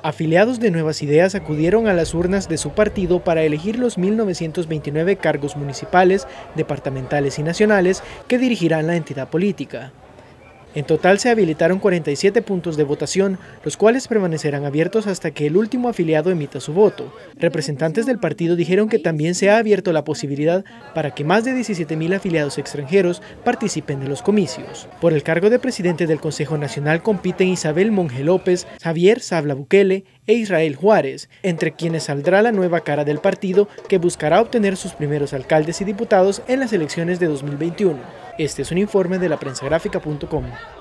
Afiliados de Nuevas Ideas acudieron a las urnas de su partido para elegir los 1.929 cargos municipales, departamentales y nacionales que dirigirán la entidad política. En total se habilitaron 47 puntos de votación, los cuales permanecerán abiertos hasta que el último afiliado emita su voto. Representantes del partido dijeron que también se ha abierto la posibilidad para que más de 17.000 afiliados extranjeros participen de los comicios. Por el cargo de presidente del Consejo Nacional compiten Isabel Monge López, Javier Sabla Bukele e Israel Juárez, entre quienes saldrá la nueva cara del partido que buscará obtener sus primeros alcaldes y diputados en las elecciones de 2021. Este es un informe de laprensagráfica.com.